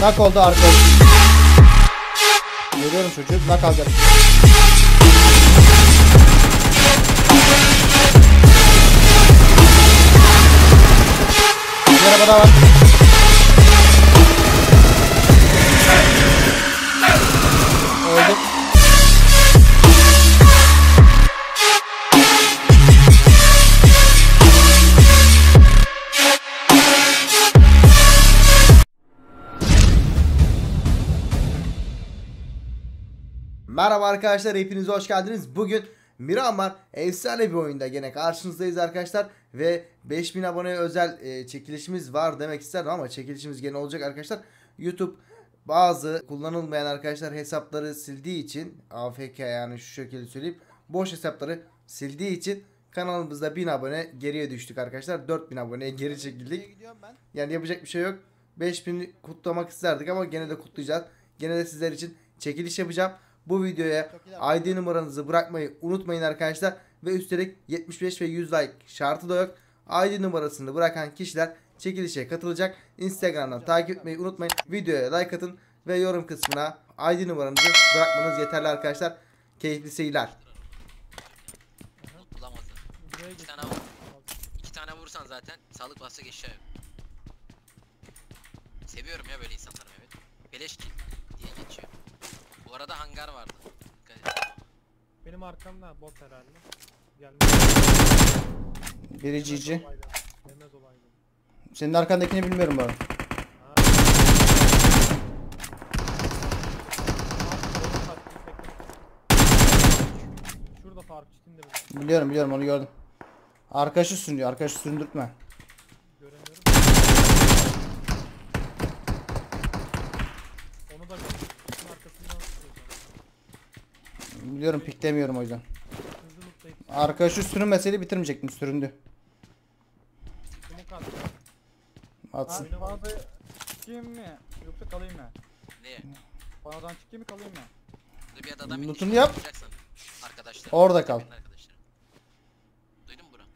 Nak oldu arkadaş. Görüyorum çocuk. Nak alacak. Bir araba daha var. Öldüm. Merhaba arkadaşlar, hepiniz hoş geldiniz. Bugün Miramar efsane bir oyunda gene karşınızdayız arkadaşlar. Ve 5000 aboneye özel çekilişimiz var demek isterdim ama çekilişimiz gene olacak arkadaşlar. YouTube bazı kullanılmayan arkadaşlar hesapları sildiği için, AFK yani şu şekilde söyleyeyim, boş hesapları sildiği için kanalımızda 1000 abone geriye düştük arkadaşlar. 4000 aboneye geri çekildik. Yani yapacak bir şey yok. 5000 kutlamak isterdik ama gene de kutlayacağız. Gene de sizler için çekiliş yapacağım. Bu videoya ID numaranızı bırakmayı unutmayın arkadaşlar. Ve üstelik 75 ve 100 like şartı da yok. ID numarasını bırakan kişiler çekilişe katılacak. Instagram'dan takip etmeyi unutmayın. Videoya like atın ve yorum kısmına ID numaranızı bırakmanız yeterli arkadaşlar. Keyifli seyirler. Bulamazdın. İki tane vursan zaten sağlık bassa geçiyor. Seviyorum ya böyle insanları, evet. Beleş kill diye geçiyor. Bu arada hangar vardı. Benim arkamda bot herhalde. Gelmez. Biri GG. Gelmez olaydı. Senin arkandakini bilmiyorum bu arada. Şurada fark içinde Biliyorum onu gördüm. Arkadaşı sürünüyor. Arkadaşı süründürtme. göremiyorum. Onu da görüyorum. Şunun arkasından tutuyor. Biliyorum, piklemiyorum o yüzden. Hızlı lootlayıp Arkadaşı sürünmeseydi bitirmeyecektim. Süründü. smoke attı. Atsın. Bana da çıkayım mı? Yoksa kalayım mı? Neye? Banadan çıkayım mı kalayım mı? Dur bir adam Loot'unu yap. Arkadaşlar. Orada kal. Duydun mu bunu?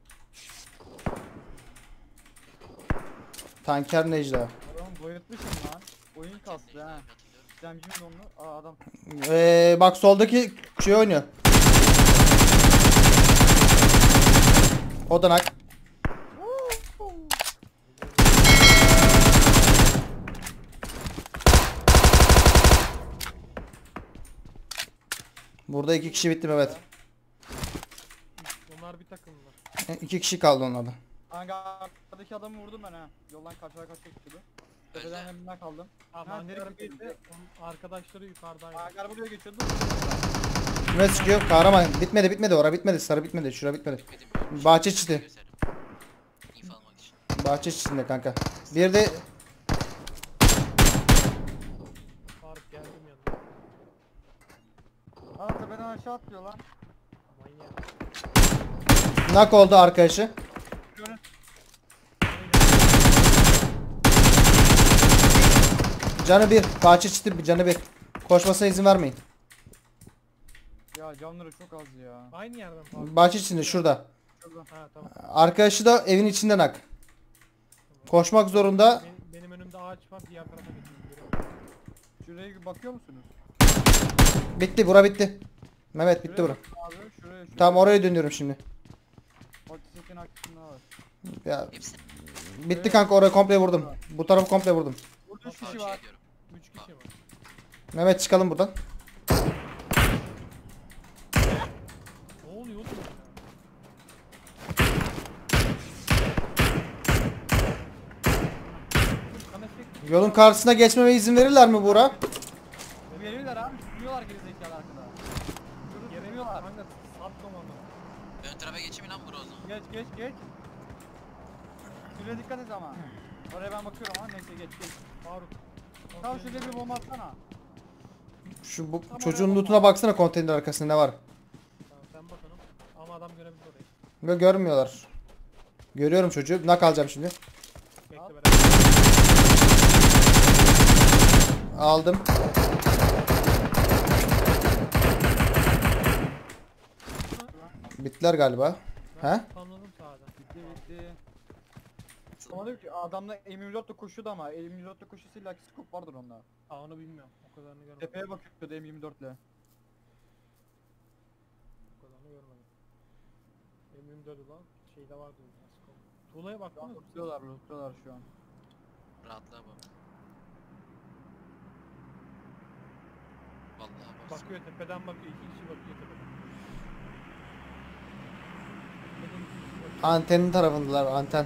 Tanker Necla. Adamı boyatmışım lan. Oyun kastı ha. Demcim de onu. Aa adam. Bak soldaki şey oynuyor. Odanak. Burada 2 kişi bitti Mehmet. Onlar bir takımlar. 2 kişi kaldı onlarda. Hangar'daki adamı vurdum ben ha. Yoldan karşıya geçiyordu. Tepeden yanından kaldım. Abi Ha, hangarın nereye gitti? birde onun arkadaşları yukarıdaydı. Hangar buraya geçiyordu. Mehmet çıkıyor. Kahraman. Bitmedi. Ora bitmedi. Sarı bitmedi. Şura bitmedi. Bahçe çiti. İnfo almak için. Bahçe çitinde kanka. Bir de Faruk geldim yanına. Aa tepeden aşağı atlıyor lan. Manyak. nak oldu arkadaşı. Görün. Canı bir. Bahçe çiti canı bir. Koşmasına izin vermeyin. Ya canları çok az ya. Aynı yerden Faruk. Bahçe çitinde şurada. Şurada. Ha tamam. Arkadaşı da evin içinde nak. Koşmak zorunda. Benim önümde ağaç var, diğer tarafa geçiyorum. Şuraya bakıyor musunuz? Bitti. Bura bitti. Mehmet bitti bura. Abi şuraya. Tamam, oraya dönüyorum şimdi. Otisekin hakkında var. Ya Hepsi. bitti kanka, orayı komple vurdum. Bu tarafı komple vurdum. Burada 3 Şey kişi var. diyorum. 3 kişi var. Mehmet çıkalım buradan. Ne oluyor oğlum? Kana çek. Yolun karşısına geçmeme izin verirler mi Buğra? Verirler abi. Sürüyorlar gerizekalı arkada. Sürüyorlar. Kanka sattım onu. Ön tarafa geçeyim lan bro o zaman. Geç. Şuraya dikkat et ama. Oraya ben bakıyorum ama neyse geç. Faruk. Tamam şuraya bir bomba atsana. Şu bu çocuğun lootuna baksana, konteyner arkasında ne var? Tamam, sen bak onu. Ama adam görebilir orayı. Ve görmüyorlar. Görüyorum çocuğu. Nak alacağım şimdi. Bekle beraber. Aldım. Bittiler galiba. He? Tamamladım sağda. Bitti. Atıl. Ama diyor ki adamda M24'le koşuyordu ama M24'le koşuyorsa illa ki scope vardır onda. Aa onu bilmiyorum. O kadarını görmedim. Tepeye bakıyordu M24'le. O kadarını görmedim. M24 lan şeyde vardı. Tuğla'ya baktın mı? Lootluyorlar şu an. Rahatlığa bak. Vallahi bak. Bakıyor tepeden bakıyor. 2 kişi bakıyor tepeden. Tepeden 2 kişi bakıyor. Antenin tarafındalar, anten.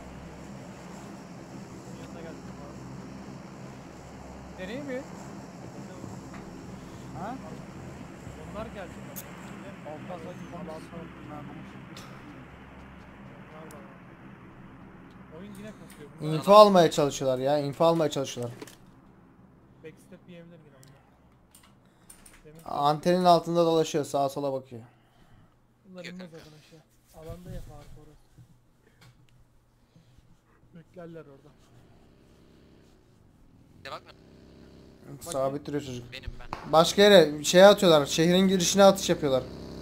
Yanına geldim. Nereye mi? Ha? Onlar gelecek. Alttan sayı Onlar da var. Oyun yine kasıyor. Bunlar Info almaya çalışıyorlar ya. Info almaya çalışıyorlar. backstep yiyebilir yine bunlar. Demin Antenin altında dolaşıyor. Sağa sola bakıyor. bunlar Yok inmez kanka. zaten aşağı. Alanda ya fark orası. Beklerler orada. Ya bakma. Sabit duruyor çocuk. Benim ben. Başka yere şey atıyorlar. Şehrin girişine atış yapıyorlar.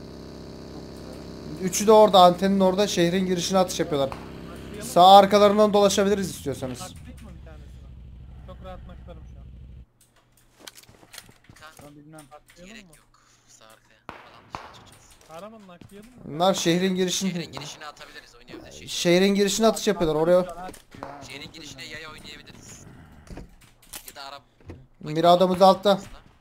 Üçü de orada, antenin orada, şehrin girişine atış yapıyorlar. Naklayalım Sağ arkalarından dolaşabiliriz istiyorsanız. Naklayayım mı bir tanesini? Çok rahat naklarım şu an. Ben bilmem. Naklayalım Gerek mı? yok. Sağ arkaya. Alan dışına çıkacağız. Kahraman naklayalım mı? Bunlar şehrin girişine Şehrin girişine atabiliriz. Oynayabiliriz. şehrin girişine atış yapıyorlar. Oraya Şehrin girişine yaya oynayabiliriz. Ya da araba. bir adamımız altta.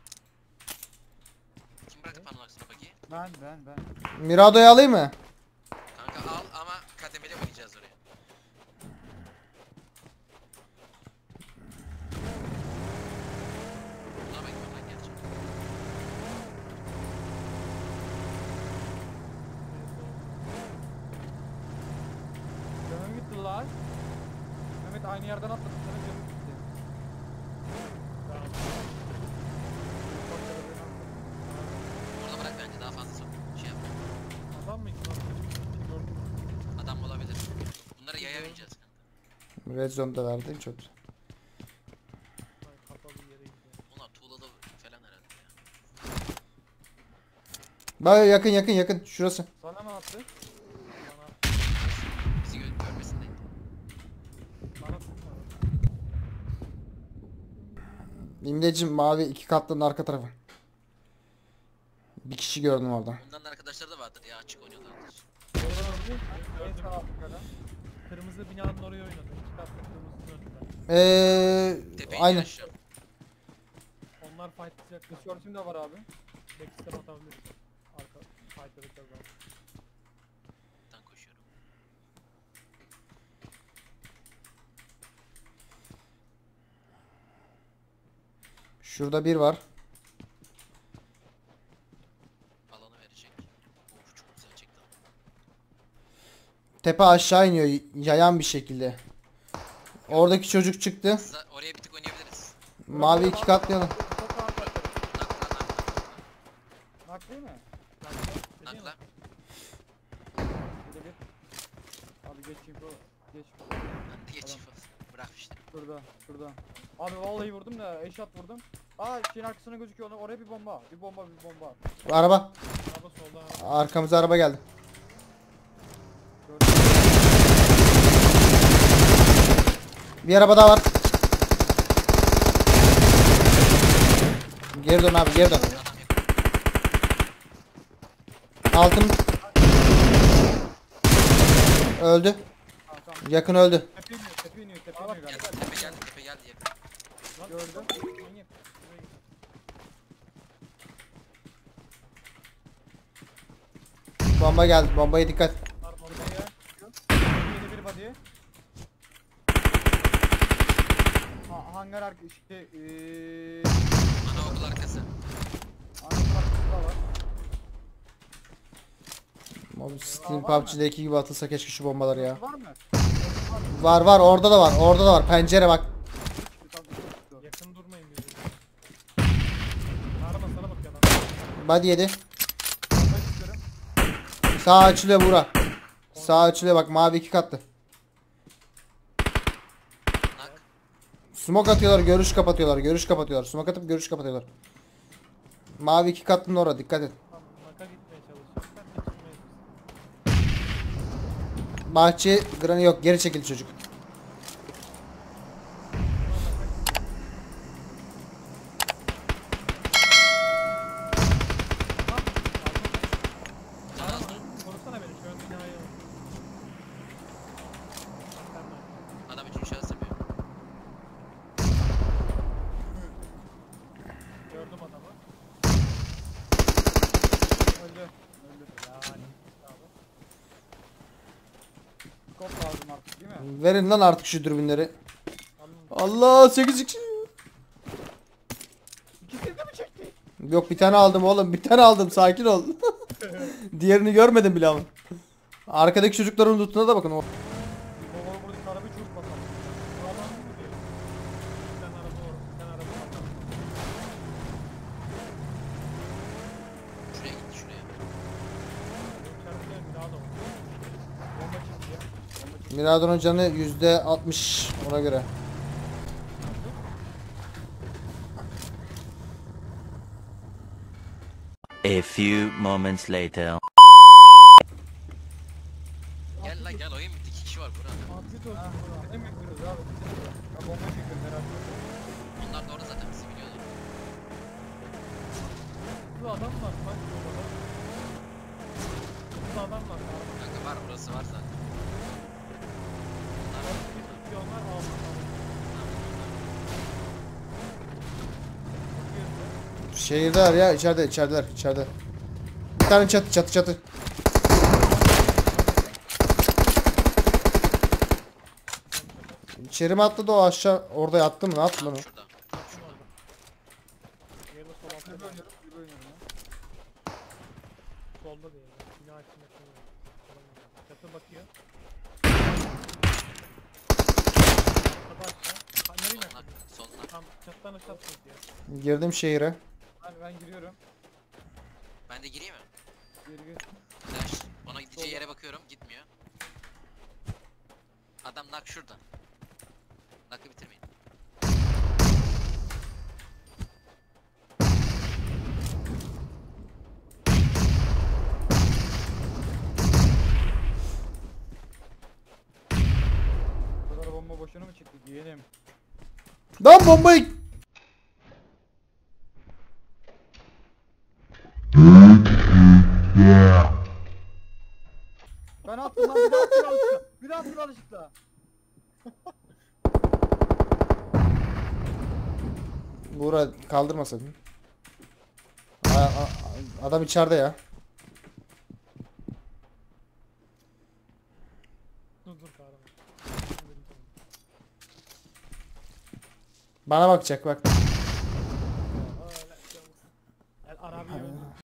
Kim bıraktı panonun arkasına bakayım? Ben. Mirado'yu alayım mı? Kanka al ama kademeli oynayacağız oraya. Buna bekliyorum ben gerçekten. Canım gitti lan. Mehmet aynı yerden atladı. Sana canım gitti. Orada bırak bence daha fazla şey yapma. Adam mı iki gördüm. Adam olabilir. Bunlara yaya oynayacağız kanka. Red Zone'da verdi. Çok güzel. Ay, kapalı yere gidiyor. Onlar tuğlalı falan herhalde ya. Bak yakın. Şurası. Sana mı attı? Bana, Bizi görmesin de. bana tutma. İmlecim mavi 2 katlının arka tarafı. Bir kişi gördüm orada. Onların arkadaşları da vardır ya açık oynuyorlardır. En sağ altta. Kırmızı binanın oraya oynadı. İki katlı kırmızının önünde. Tepeyi Aynen. aşağı. Onlar fightlayacak. Tişörtüm de var abi. Backstep atabiliriz. Arka fightladıkları zaman. Buradan koşuyorum. Şurada bir var. Alanı verecek. Of çok güzel çekti. Tepe aşağı iniyor yayan bir şekilde. Oradaki çocuk çıktı. Oraya bir tık oynayabiliriz. Mavi 2 katlayalım. Çok rahat atladı. Nakla. Nak değil mi? Nakla. Bir de bir. Abi geç info. Geç. Hadi geç. Bırak işte. Şurada. Abi vallahi vurdum da eşat vurdum. Aa şeyin arkasına gözüküyor. Oraya bir bomba. Bir bomba. Araba. Araba solda. Arkamıza araba geldi. Gördüm. Bir araba daha var. Geri dön abi, geri dön. Adam yakın. Altın öldü. Tamam. Yakın öldü. Tepe iniyor Geldi. galiba. Tepe geldi yakın. Lan, Gördüm. manyak. Şuraya git. Bomba geldi. Bombaya dikkat. Var bomba. Yeni bir body. Hangar arka işte Anaokul arkası. hangar arkasında var. Mob Steam PUBG'deki gibi atılsa keşke şu bombalar ya. Var mı? Var orada da var. Orada da var. Pencere bak. Yakın durmayın birbirine. Kahraman sana bakıyor adam. Body yedi. Sağ açılıyor bura. Sağ açılıyor bak, mavi 2 katlı. Nak. Smoke atıyorlar, görüş kapatıyorlar. Smoke atıp görüş kapatıyorlar. Mavi 2 katlının orada, dikkat et. Tamam, naka gitmeye çalışacaklar. Geçirmeyiz biz. Bahçe granny yok, geri çekil çocuk. Skop lazım artık değil mi? Verin lan artık şu dürbünleri. Anladım. Allah 8 kişi. İkisini de mi çekti? Yok bir tane aldım oğlum. Bir tane aldım. Sakin ol. Diğerini görmedim bile ama. Arkadaki çocukların lootuna da bakın. Baba buradaki arabayı çok basalım. Buradan mı gidiyor? Bir tane araba var. Bir tane araba var. Şuraya gitti şuraya. İçeride bir daha da var. Bomba çizgi ya. Bomba çizgi. Mirador'un canı %60 ona göre. A few moments later. Gel lan gel oyun bitti. 2 kişi var burada. Afiyet olsun Ha, Burak. ne mi yapıyoruz abi? Ben bomba çekiyorum merak etme. Onlar da orada zaten bizi biliyorlar. Burada adam var. Bak burada. Burada adam var. Kanka var burası var zaten. Onlar Bir tutuyor onlar aldı. Şehirdeler ya içerideler içeride. Bir tane çatı. İçeri mi atladı o aşağı orada yattı mı ne yaptı lan o? şurada. Şurada. Diğeri de sol altta. Kulübe oynuyorum, kulübe oynuyorum ya. Solda diye. Bina içinde şimdi. Çatı bakıyor. Çatı aşağı. Ha, nereye Soluna. yaptın? Soluna. Tam çatıdan aşağı atıyor. Girdim şehire. Ben giriyorum. Ben de gireyim mi? Gir. Flash. Ona gideceği yere bakıyorum. Gitmiyor. Adam nak şurada. Nakı bitirmeyin. Bu kadar bomba boşuna mı çıktı? Giyelim. Lan bombayı. Ben attım lan bir daha attım yanlışlıkla. Bir daha attım yanlışlıkla. Buğra kaldırmasaydın. Adam içeride ya. Dur kahraman. Bana bakacak bak.